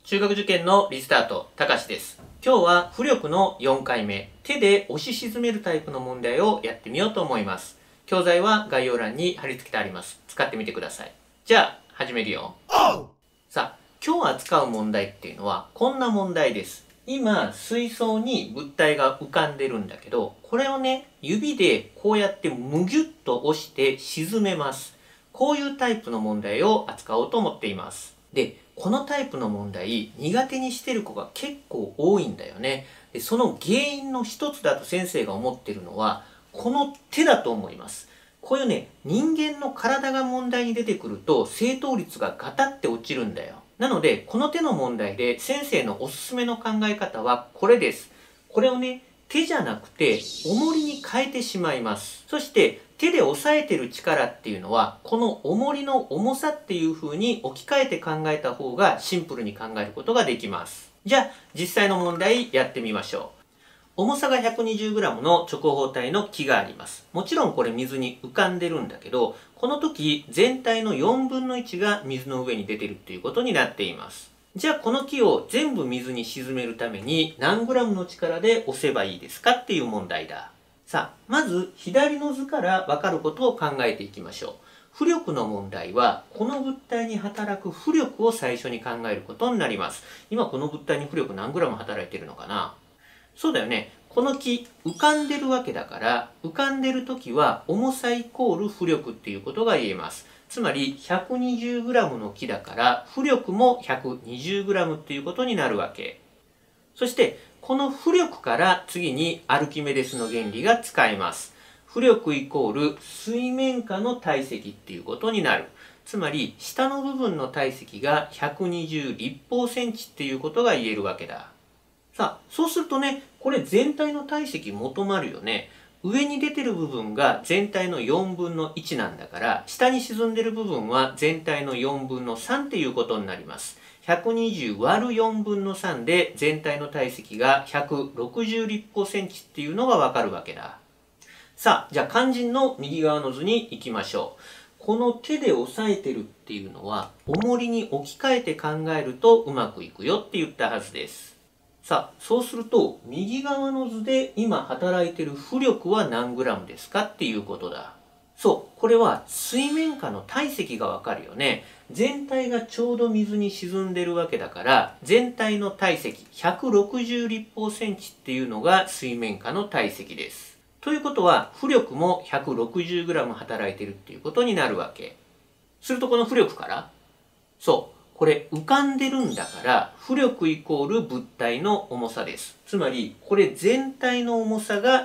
中学受験のリスタート、たかしです。今日は浮力の4回目、手で押し沈めるタイプの問題をやってみようと思います。教材は概要欄に貼り付けてあります。使ってみてください。じゃあ、始めるよ。さあ、今日扱う問題っていうのは、こんな問題です。今、水槽に物体が浮かんでるんだけど、これをね、指でこうやってむぎゅっと押して沈めます。こういうタイプの問題を扱おうと思っています。で、このタイプの問題、苦手にしてる子が結構多いんだよね。で、その原因の一つだと先生が思ってるのは、この手だと思います。こういうね、人間の体が問題に出てくると、正答率がガタって落ちるんだよ。なので、この手の問題で先生のおすすめの考え方はこれです。これをね、手じゃなくて、重りに変えてしまいます。そして、手で押さえてる力っていうのは、この重りの重さっていう風に置き換えて考えた方がシンプルに考えることができます。じゃあ、実際の問題やってみましょう。重さが 120g の直方体の木があります。もちろんこれ水に浮かんでるんだけど、この時全体の4分の1が水の上に出てるっていうことになっています。じゃあこの木を全部水に沈めるために何グラムの力で押せばいいですかっていう問題だ。さあ、まず左の図から分かることを考えていきましょう。浮力の問題は、この物体に働く浮力を最初に考えることになります。今この物体に浮力何グラム働いてるのかな？そうだよね。この木、浮かんでるわけだから、浮かんでる時は重さイコール浮力っていうことが言えます。つまり 120g の木だから、浮力も 120g っていうことになるわけ。そして、この浮力から次にアルキメデスの原理が使えます。浮力イコール水面下の体積っていうことになる。つまり、下の部分の体積が120立方センチっていうことが言えるわけだ。さあ、そうするとね、これ全体の体積求まるよね。上に出てる部分が全体の4分の1なんだから、下に沈んでる部分は全体の4分の3っていうことになります。120割る4分の3で全体の体積が160立方センチっていうのがわかるわけだ。さあ、じゃあ肝心の右側の図に行きましょう。この手で押さえてるっていうのは、重りに置き換えて考えるとうまくいくよって言ったはずです。さあ、そうすると、右側の図で今働いてる浮力は何グラムですかっていうことだ。そう、これは水面下の体積がわかるよね。全体がちょうど水に沈んでるわけだから、全体の体積160立方センチっていうのが水面下の体積です。ということは、浮力も 160g 働いてるっていうことになるわけ。するとこの浮力から、そう。これ浮かんでるんだから、浮力イコール物体の重さです。つまり、これ全体の重さが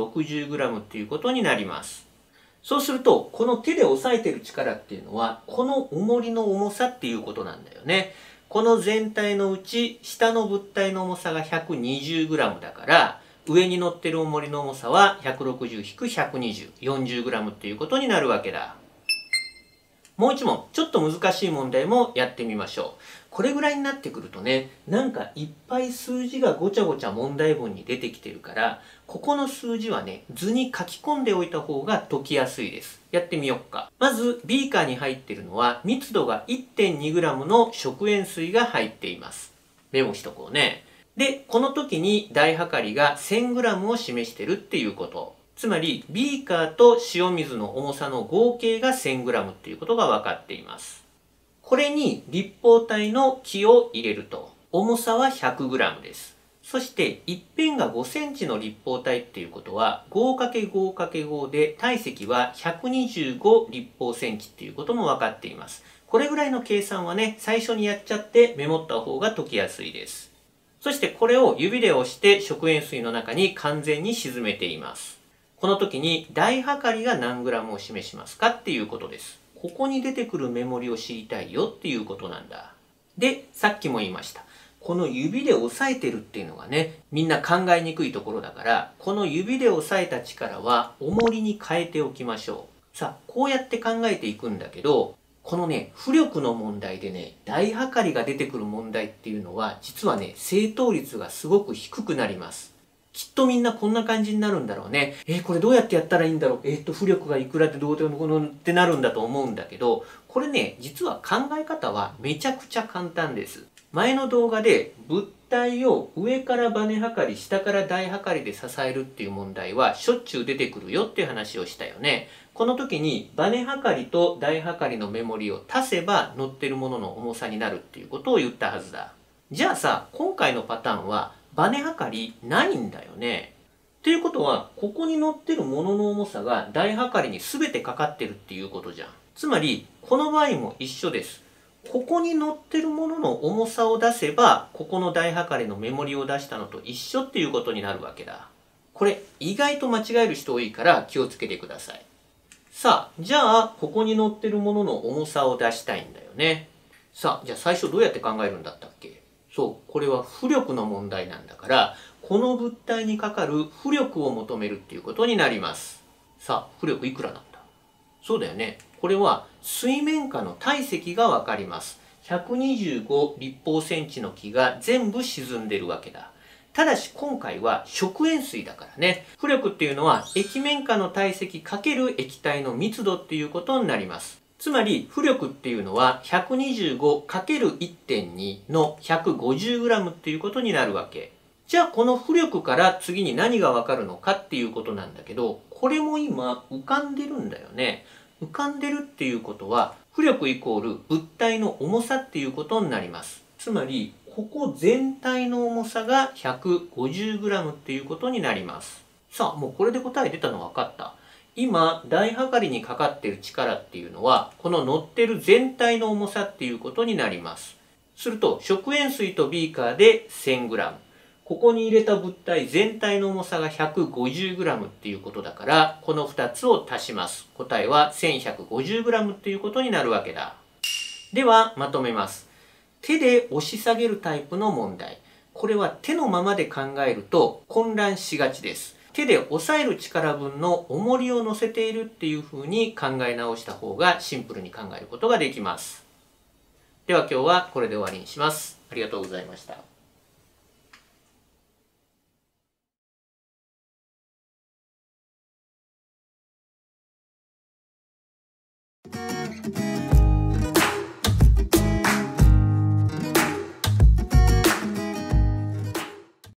160g っていうことになります。そうすると、この手で押さえてる力っていうのは、この重りの重さっていうことなんだよね。この全体のうち、下の物体の重さが 120g だから、上に乗ってる重りの重さは 160-120、40g っていうことになるわけだ。もう一問、ちょっと難しい問題もやってみましょう。これぐらいになってくるとね、なんかいっぱい数字がごちゃごちゃ問題文に出てきてるから、ここの数字はね、図に書き込んでおいた方が解きやすいです。やってみよっか。まず、ビーカーに入ってるのは、密度が 1.2g の食塩水が入っています。メモしとこうね。で、この時に台測りが 1000g を示してるっていうこと。つまり、ビーカーと塩水の重さの合計が 1000g っていうことが分かっています。これに立方体の木を入れると、重さは 100g です。そして、一辺が5センチの立方体っていうことは、5×5×5 で体積は125立方センチっていうことも分かっています。これぐらいの計算はね、最初にやっちゃってメモった方が解きやすいです。そしてこれを指で押して食塩水の中に完全に沈めています。この時に台測りが何グラムを示しますかっていうことです。ここに出てくる目盛りを知りたいよっていうことなんだ。で、さっきも言いました。この指で押さえてるっていうのがね、みんな考えにくいところだから、この指で押さえた力は重りに変えておきましょう。さあ、こうやって考えていくんだけど、このね、浮力の問題でね、台測りが出てくる問題っていうのは、実はね、正答率がすごく低くなります。きっとみんなこんな感じになるんだろうね。これどうやってやったらいいんだろう。浮力がいくらでどうでもってなるんだと思うんだけど、 これね、実は考え方はめちゃくちゃ簡単です。前の動画で物体を上からバネはかり、下から台はかりで支えるっていう問題はしょっちゅう出てくるよっていう話をしたよね。この時にバネはかりと台はかりの目盛りを足せば乗ってるものの重さになるっていうことを言ったはずだ。じゃあさ、今回のパターンはバネはかりないんだよね。っていうことは、ここに乗ってるものの重さが台はかりに全てかかってるっていうことじゃん。つまり、この場合も一緒です。ここに乗ってるものの重さを出せば、ここの台はかりの目盛りを出したのと一緒っていうことになるわけだ。これ、意外と間違える人多いから気をつけてください。さあ、じゃあ、ここに乗ってるものの重さを出したいんだよね。さあ、じゃあ最初どうやって考えるんだったっけ？そう、これは浮力の問題なんだから、この物体にかかる浮力を求めるっていうことになります。さあ、浮力いくらなんだ？そうだよね。これは水面下の体積がわかります。125立方センチの木が全部沈んでるわけだ。ただし今回は食塩水だからね。浮力っていうのは液面下の体積×液体の密度っていうことになります。つまり浮力っていうのは 125×1.2 の 150g っていうことになるわけ。じゃあこの浮力から次に何がわかるのかっていうことなんだけど、これも今浮かんでるんだよね。浮かんでるっていうことは、浮力イコール物体の重さっていうことになります。つまり、ここ全体の重さが 150g っていうことになります。さあ、もうこれで答え出たの分かった。今、台はかりにかかっている力っていうのは、この乗ってる全体の重さっていうことになります。すると、食塩水とビーカーで 1000g。ここに入れた物体全体の重さが 150g っていうことだから、この2つを足します。答えは 1150g っていうことになるわけだ。では、まとめます。手で押し下げるタイプの問題。これは手のままで考えると混乱しがちです。手で押さえる力分の重りを乗せているっていう風に考え直した方がシンプルに考えることができます。では今日はこれで終わりにします。ありがとうございました。